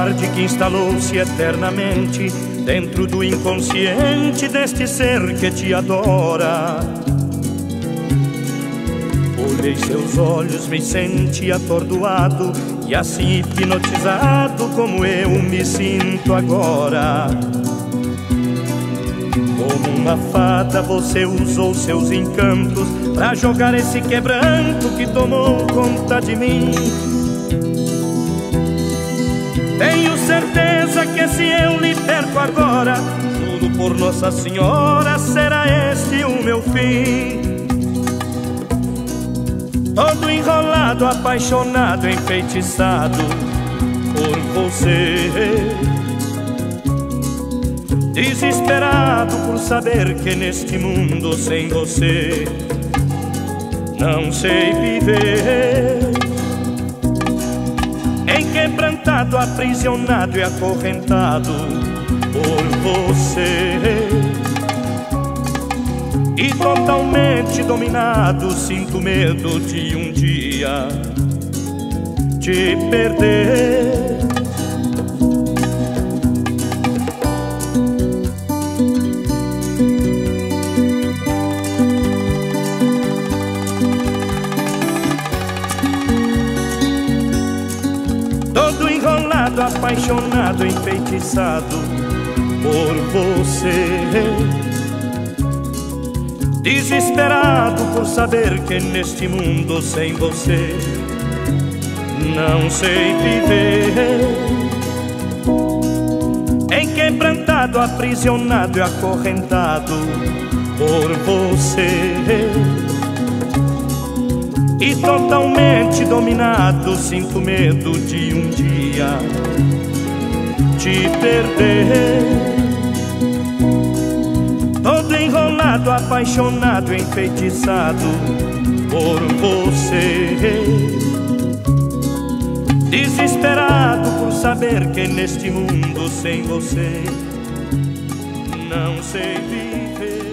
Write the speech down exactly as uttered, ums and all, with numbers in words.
covarde que instalou-se eternamente dentro do inconsciente deste ser que te adora. Olhei seus olhos, me senti atordoado e assim hipnotizado como eu me sinto agora. Como uma fada você usou seus encantos pra jogar esse quebranto que tomou conta de mim. Tenho certeza que se eu lhe perco agora, juro por Nossa Senhora, será este o meu fim. Todo enrolado, apaixonado, enfeitiçado por você, desesperado por saber que neste mundo sem você não sei viver. Enquebrantado, aprisionado e acorrentado por você, e totalmente dominado, sinto medo de um dia te perder. Todo enrolado, apaixonado, enfeitiçado por você, desesperado por saber que neste mundo sem você não sei viver. Enquebrantado, aprisionado e acorrentado por você, e totalmente dominado, sinto medo de um dia te perder. Todo enrolado, apaixonado, enfeitiçado por você, desesperado por saber que neste mundo sem você não sei viver.